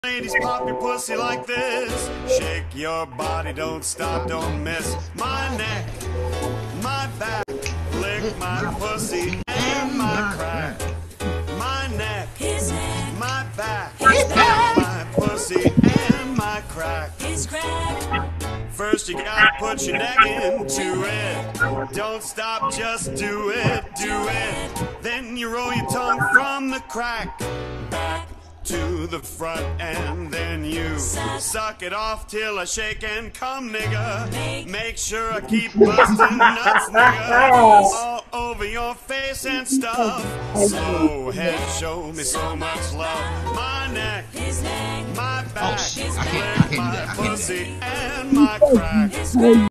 Ladies, pop your pussy like this. Shake your body, don't stop, don't miss. My neck, my back, lick my pussy and my crack. My neck, my back, my pussy and my crack. First you gotta put your neck into it. Don't stop, just do it, do it. Then you roll your tongue from the crack back to the front, and then you suck it off till I shake and come, nigga. Make sure I keep busting nuts, nigga, all over your face and stuff. Slow head, show me so much love. My neck, my back, my pussy and my crack.